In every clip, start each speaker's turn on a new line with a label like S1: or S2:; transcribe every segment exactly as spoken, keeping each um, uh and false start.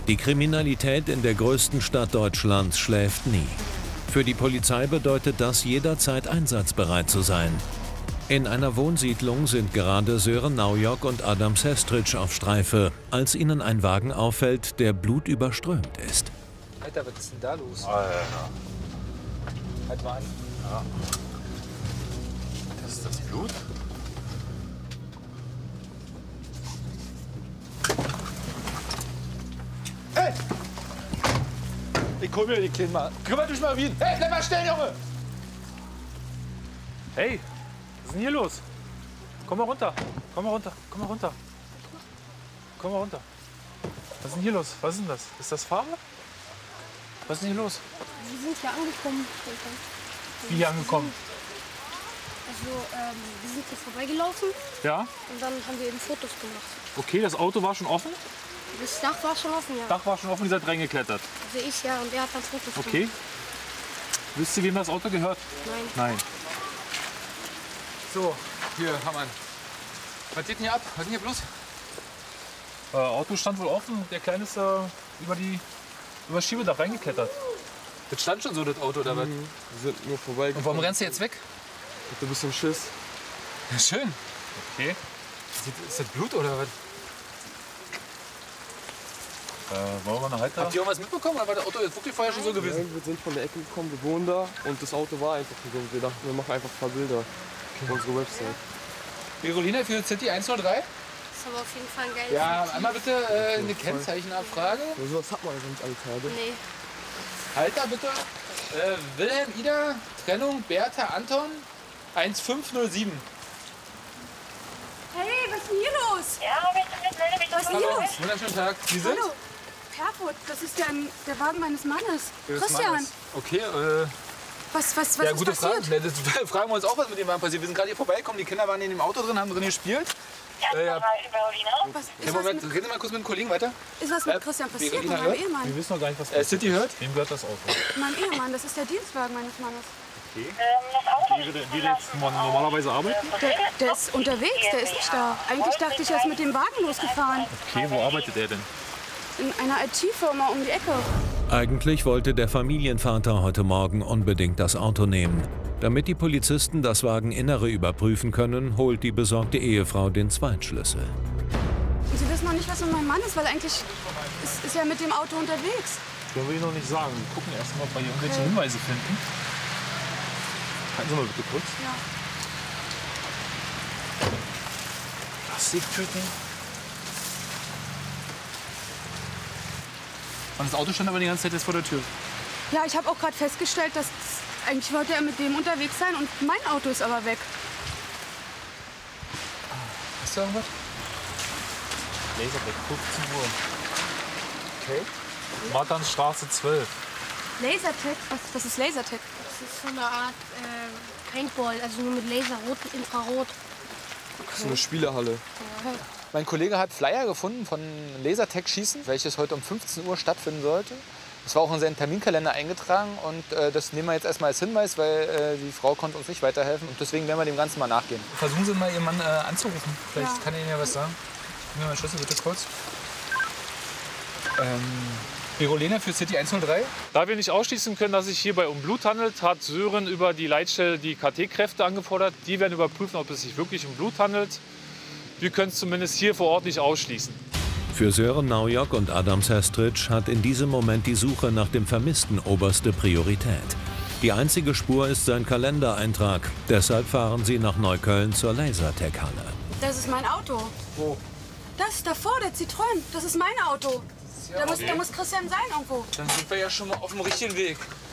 S1: Die Kriminalität in der größten Stadt Deutschlands schläft nie. Für die Polizei bedeutet das, jederzeit einsatzbereit zu sein. In einer Wohnsiedlung sind gerade Sören Naujok und Adam Sestric auf Streife, als ihnen ein Wagen auffällt, der blutüberströmt ist.
S2: Alter, was ist denn da los?
S3: Alter.
S2: Halt mal an.
S3: Ja. Das ist das Blut?
S2: Hey! Ich hol mir den Kleinen mal. Kümmert dich mal wie. Hey, bleib mal stehen, Junge!
S4: Hey, was ist denn hier los? Komm mal runter. Komm mal runter. Komm mal runter. Komm mal runter. Was ist denn hier los? Was ist denn das? Ist das Farbe? Was ist denn hier los?
S5: Wir sind hier angekommen.
S4: Wie hier angekommen?
S5: Also, ähm, wir sind hier vorbeigelaufen
S4: Ja?
S5: und dann haben wir eben Fotos gemacht.
S4: Okay, das Auto war schon offen?
S5: Das Dach war schon offen, ja.
S4: Dach war schon offen, ihr seid reingeklettert.
S5: Also ich ja und er hat dann Fotos gemacht.
S4: Okay. Wisst ihr, wem das Auto gehört?
S5: Nein.
S4: Nein.
S2: So, hier, Hammann. Was geht denn hier ab? Was ist denn hier bloß?
S4: Äh, Auto stand wohl offen. Der Kleine ist äh, über, die, über das Schiebedach reingeklettert.
S2: Das stand schon so, das Auto, oder was?
S6: Wir sind nur vorbei.
S2: Und warum rennst du jetzt weg?
S6: Du bist im Schiss.
S2: Ja, schön.
S4: Okay.
S2: Ist das Blut oder was?
S4: Äh, wollen wir eine Halter?
S2: Habt ihr irgendwas mitbekommen oder war das Auto jetzt wirklich vorher schon so gewesen?
S6: Ja, wir sind von der Ecke gekommen, wir wohnen da und das Auto war einfach so. Wir dachten, wir machen einfach ein paar Bilder für unsere Website.
S2: Virolina für City eins null drei?
S5: Das ist aber auf jeden Fall ein geiles
S2: Ja,
S5: Motiv.
S2: einmal bitte äh, eine Kennzeichenabfrage.
S6: Ja, sowas hat man ja nicht alle Tage.
S5: Nee.
S2: Halter bitte. Äh, Wilhelm Ida, Trennung Bertha Anton eins fünf null sieben.
S7: Hey, was ist denn hier los?
S8: Ja, bitte, bitte, melde mich
S7: Was ist denn hier los?
S2: Wunderschönen Tag. Sie sind?
S7: Hallo, Perput, das ist der, der Wagen meines Mannes.
S2: Ihres
S7: Christian,
S2: Mannes. Okay, äh,
S7: was, was, was
S2: ja,
S7: ist
S2: gute
S7: passiert?
S2: Frage. Ne, das fragen wir uns auch, was mit dem Wagen passiert. Wir sind gerade hier vorbeigekommen, die Kinder waren in dem Auto drin, haben drin gespielt.
S8: Ja,
S2: Äh, ja.
S8: Berliner.
S7: Was, ist,
S2: Hey,
S7: was
S2: Moment,
S7: mit,
S2: reden Sie mal kurz mit dem Kollegen weiter.
S7: ist was mit
S2: Äh,
S7: Christian passiert, mit
S2: Verena
S7: meinem
S2: hört?
S7: Ehemann?
S4: Wir wissen noch gar nicht, was
S2: Äh, City hört?
S4: Wem gehört das Auto?
S7: Mein Ehemann, das ist der Dienstwagen meines Mannes.
S8: Ähm, das Auto
S4: Wie der, wie der jetzt normalerweise arbeitet?
S7: Der, der ist unterwegs, der ist nicht da. Eigentlich dachte ich, er ist mit dem Wagen losgefahren.
S4: Okay, wo arbeitet er denn?
S7: In einer I T-Firma um die Ecke.
S1: Eigentlich wollte der Familienvater heute Morgen unbedingt das Auto nehmen. Damit die Polizisten das Wageninnere überprüfen können, holt die besorgte Ehefrau den Zweitschlüssel.
S7: Und Sie wissen noch nicht, was mit meinem Mann ist, weil eigentlich ist, ist er mit dem Auto unterwegs.
S4: Das will ich noch nicht sagen. Wir gucken erst mal, ob wir hier irgendwelche Hinweise finden. Halten Sie mal bitte kurz.
S7: Ja.
S4: Plastiktüten.
S2: Und das Auto stand aber die ganze Zeit jetzt vor der Tür.
S7: Ja, ich habe auch gerade festgestellt, dass eigentlich wollte er mit dem unterwegs sein und mein Auto ist aber weg.
S2: Hast du irgendwas?
S4: Lasertag, fünfzehn Uhr.
S2: Okay.
S4: Marthansstraße zwölf.
S7: Lasertag? Was, was ist Lasertag?
S5: Das ist so eine Art äh, Paintball, also nur mit Laser, Rot und Infrarot.
S6: Das ist eine Spielehalle.
S2: Mein Kollege hat Flyer gefunden von Lasertag-Schießen, welches heute um fünfzehn Uhr stattfinden sollte. Das war auch in seinen Terminkalender eingetragen und äh, das nehmen wir jetzt erstmal als Hinweis, weil äh, die Frau konnte uns nicht weiterhelfen und deswegen werden wir dem Ganzen mal nachgehen. Versuchen Sie mal Ihren Mann äh, anzurufen. Vielleicht
S7: Ja.
S2: kann er Ihnen ja was sagen. Gib mir mal Schlüssel bitte kurz. Ähm, Virolina für City eins null drei.
S4: Da wir nicht ausschließen können, dass es sich hierbei um Blut handelt, hat Sören über die Leitstelle die K T-Kräfte angefordert. Die werden überprüfen, ob es sich wirklich um Blut handelt. Wir können es zumindest hier vor Ort nicht ausschließen.
S1: Für Sören Naujok und Adam Sestric hat in diesem Moment die Suche nach dem Vermissten oberste Priorität. Die einzige Spur ist sein Kalendereintrag. Deshalb fahren sie nach Neukölln zur Lasertag-Halle.
S7: Das ist mein Auto.
S2: Wo?
S7: Das davor, der Citroën. Das ist mein Auto. Da muss, da muss Christian sein irgendwo.
S2: Dann sind wir ja schon mal auf dem richtigen Weg.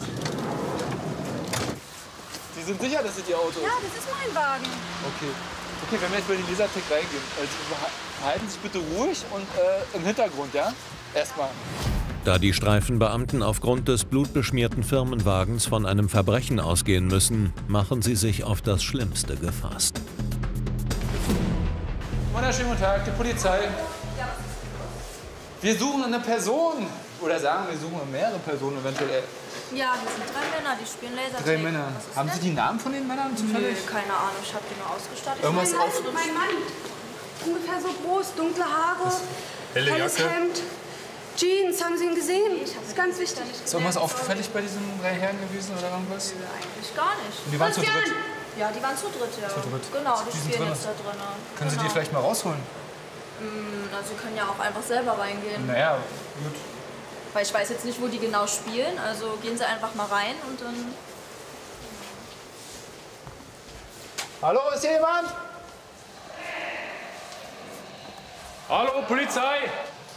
S2: Sie sind sicher, dass es Ihr Auto ist?
S7: Ja, das ist mein Wagen.
S2: Okay. Okay, wenn wir jetzt bei den Lasertag reingehen, also verhalten Sie sich bitte ruhig und äh, im Hintergrund, ja? Erstmal.
S1: Da die Streifenbeamten aufgrund des blutbeschmierten Firmenwagens von einem Verbrechen ausgehen müssen, machen sie sich auf das Schlimmste gefasst.
S2: Wunderschönen guten Tag, die Polizei. Wir suchen eine Person. Oder sagen wir suchen mehrere Personen eventuell.
S9: Ja, hier sind drei Männer, die spielen Lasertag.
S2: Drei Männer.
S9: Was ist
S2: Haben
S9: denn?
S2: Sie die Namen von den Männern zufällig?
S9: Nö, keine Ahnung, ich habe die nur ausgestattet.
S2: Irgendwas
S7: Mein
S2: auf.
S7: Mann, mein Mann. Ungefähr so groß, dunkle Haare,
S4: Helle
S7: helles
S4: Jacke.
S7: Hemd, Jeans, haben Sie ihn gesehen? Das ist ganz wichtig.
S2: Ist irgendwas auffällig bei diesen drei Herren gewesen oder irgendwas?
S9: Nö, eigentlich gar nicht.
S2: Und die waren zu dritt?
S9: Ja, die waren zu dritt, ja.
S2: Zu dritt.
S9: Genau, die,
S2: Die sind
S9: spielen
S2: drin.
S9: jetzt da drin.
S2: Können Sie die
S9: Genau.
S2: vielleicht mal rausholen?
S9: Na, sie können ja auch einfach selber reingehen.
S2: Naja, gut.
S9: Weil ich weiß jetzt nicht, wo die genau spielen. Also gehen sie einfach mal rein und dann...
S2: Hallo, ist hier jemand?
S4: Hallo, Polizei!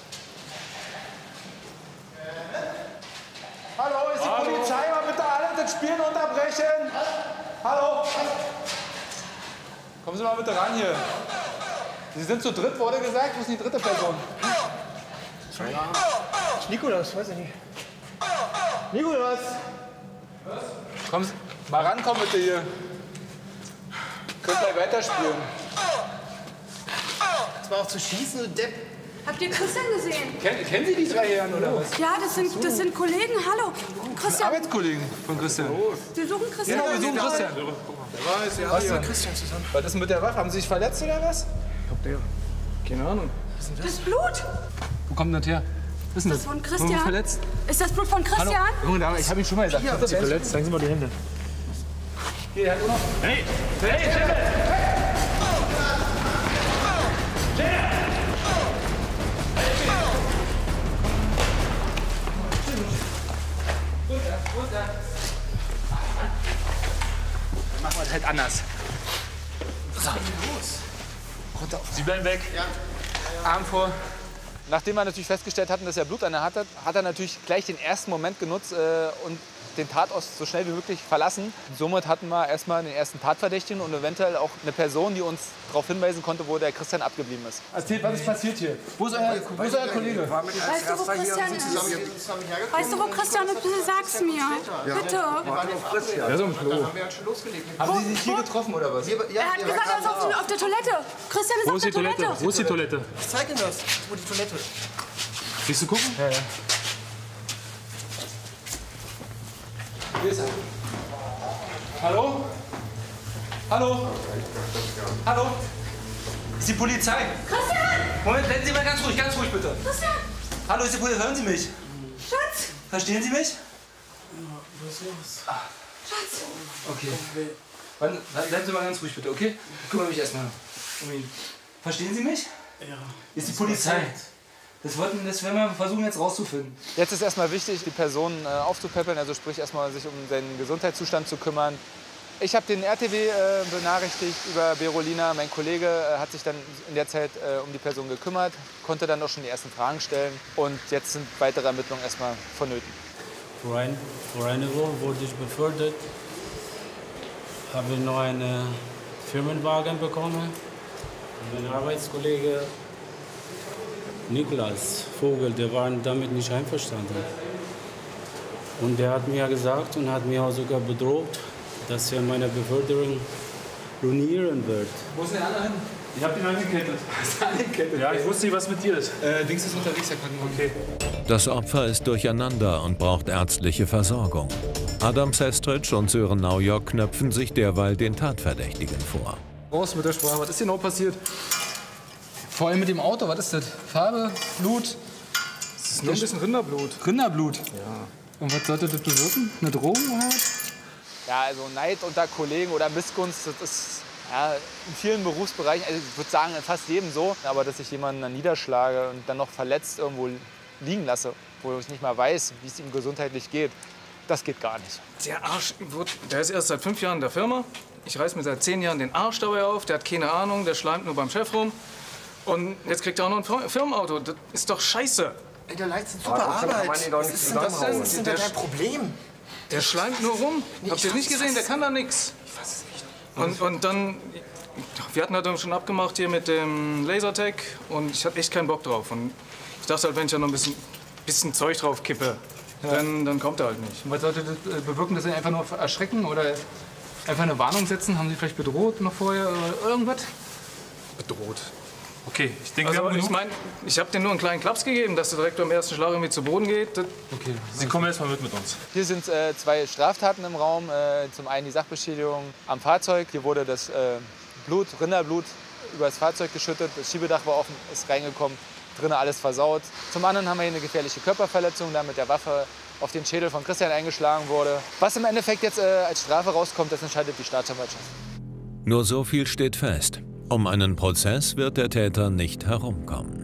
S2: Hallo, ist die
S4: Hallo.
S2: Polizei? Mal bitte alle das Spielen unterbrechen. Hallo. Kommen Sie mal bitte ran hier. Sie sind zu dritt, wurde gesagt. Wo ist die dritte Person?
S3: Nikolas, weiß ich nicht. Nikolas!
S2: Kommen Sie mal rankommen bitte hier. Könnt gleich weiterspielen.
S3: Das war auch zu schießen, du Depp.
S7: Habt ihr Christian gesehen?
S2: Kennen, kennen Sie die drei Herren oder was?
S7: Ja, das sind, das sind Kollegen. Hallo. Christian,
S2: Arbeitskollegen von Christian.
S7: wir suchen Christian.
S2: Genau, wir suchen Christian.
S3: Wer weiß, ja. Was ist mit Christian zusammen?
S2: Was ist mit der Waffe? Haben Sie sich verletzt oder was?
S3: Ich glaub, der. Keine Ahnung.
S7: Das Blut.
S2: Wo kommt das her? Was ist
S7: Das ist von Christian.
S2: verletzt?
S7: Ist das Blut von Christian?
S2: Junge Dame, ich habe ihn schon mal gesagt.
S3: Hier,
S4: Verletzt, zeigen Sie mal die Hände.
S2: Hier, der hat auch noch.
S4: Hey! Hey, Chef!
S2: Machen wir das halt anders.
S4: Sie bleiben weg.
S2: Arm vor. Nachdem wir natürlich festgestellt hatten, dass er Blut an der Hand hat, hat er natürlich gleich den ersten Moment genutzt äh, und den Tatort so schnell wie möglich verlassen. Somit hatten wir erstmal den ersten Tatverdächtigen und eventuell auch eine Person, die uns darauf hinweisen konnte, wo der Christian abgeblieben ist. Erzählt, was ist passiert hier? Wo ist euer, wo ist euer Kollege?
S7: Weißt du, wo Christian ist? Weißt du, wo Christian ist? Bitte sag's mir. Bitte.
S4: Der ist am Klo.
S2: Haben Sie sich hier getroffen oder was?
S7: Er hat gesagt, er ist auf, auf der Toilette. Christian ist
S4: Wo
S7: auf
S4: ist
S7: der
S4: die Toilette?
S7: Toilette.
S4: Wo ist die Toilette?
S3: Ich zeig Ihnen das. Wo die Toilette.
S4: Willst du gucken?
S2: Ja, ja. Hier ist er. Hallo? Hallo? Hallo? Ist die Polizei?
S7: Christian!
S2: Moment, bleiben Sie mal ganz ruhig, ganz ruhig bitte.
S7: Christian!
S2: Hallo, ist die Polizei? Hören Sie mich?
S7: Schatz!
S2: Verstehen Sie mich?
S3: Was ist los?
S7: Schatz!
S2: Okay. Wann, bleiben Sie mal ganz ruhig bitte, okay? Ich kümmere mich erstmal um ihn. Verstehen Sie mich?
S3: Ja.
S2: Ist die Polizei. Das, wollten, das werden wir versuchen jetzt rauszufinden. Jetzt ist erstmal wichtig, die Person äh, aufzupäppeln, also sprich erstmal sich um seinen Gesundheitszustand zu kümmern. Ich habe den R T W äh, benachrichtigt über Berolina. Mein Kollege äh, hat sich dann in der Zeit äh, um die Person gekümmert, konnte dann auch schon die ersten Fragen stellen. Und jetzt sind weitere Ermittlungen erstmal vonnöten.
S10: Vor, ein, vor einer Woche wurde ich befördert, habe noch einen Firmenwagen bekommen. Mein Arbeitskollege Niklas Vogel, der war damit nicht einverstanden. Und der hat mir gesagt und hat mir auch sogar bedroht, dass er meine Beförderung ruinieren wird.
S2: Wo ist denn der andere hin?
S4: Ich hab ihn angekettet.
S2: angekettet?
S4: Ja, ich wusste nicht, was mit dir ist.
S2: Äh, Dings ist unterwegs, Herr Krankenwagen.
S4: Okay.
S1: Das Opfer ist durcheinander und braucht ärztliche Versorgung. Adam Sestritsch und Sören Naujok knöpfen sich derweil den Tatverdächtigen vor.
S2: Raus mit der Sprache. Was ist genau passiert? Vor allem mit dem Auto. Was ist das? Farbe? Blut?
S6: Das ist nur ein bisschen Rinderblut.
S2: Rinderblut?
S6: Ja.
S2: Und was sollte das bewirken? Eine Drohung oder was? Ja, also Neid unter Kollegen oder Missgunst, das ist ja, in vielen Berufsbereichen, also ich würde sagen in fast jedem so. Aber dass ich jemanden dann niederschlage und dann noch verletzt irgendwo liegen lasse, wo ich nicht mal weiß, wie es ihm gesundheitlich geht, das geht gar nicht.
S6: Der Arsch, der ist erst seit fünf Jahren in der Firma. Ich reiß mir seit zehn Jahren den Arsch dabei auf. Der hat keine Ahnung, der schleimt nur beim Chef rum. Und jetzt kriegt er auch noch ein Firmenauto. Das ist doch scheiße.
S3: Ey, der leistet super Arbeit. Was ist denn das denn? Was ist denn da dein Problem?
S6: Der schleimt nur rum. Habt ihr nicht gesehen? Der kann da nichts.
S3: Ich weiß es nicht.
S6: Und, und dann, wir hatten halt schon abgemacht hier mit dem Lasertag und ich hatte echt keinen Bock drauf. Und ich dachte halt, wenn ich da noch ein bisschen, bisschen Zeug drauf kippe, ja. dann, dann kommt er halt nicht.
S2: Und was sollte das bewirken, dass Sie einfach nur erschrecken oder einfach eine Warnung setzen? Haben Sie vielleicht bedroht noch vorher oder irgendwas?
S6: Bedroht.
S4: Okay, ich denke,
S6: Also,
S4: wir haben
S6: ich
S4: genug.
S6: meine, ich habe dir nur einen kleinen Klaps gegeben, dass der direkt beim ersten Schlag irgendwie zu Boden geht. Das
S2: Okay.
S4: Sie kommen erst mal mit mit uns.
S2: Hier sind äh, zwei Straftaten im Raum. Äh, zum einen die Sachbeschädigung am Fahrzeug. Hier wurde das äh, Blut, Rinderblut über das Fahrzeug geschüttet. Das Schiebedach war offen, ist reingekommen. drinnen alles versaut. Zum anderen haben wir hier eine gefährliche Körperverletzung, da mit der Waffe auf den Schädel von Christian eingeschlagen wurde. Was im Endeffekt jetzt äh, als Strafe rauskommt, das entscheidet die Staatsanwaltschaft.
S1: Nur so viel steht fest: Um einen Prozess wird der Täter nicht herumkommen.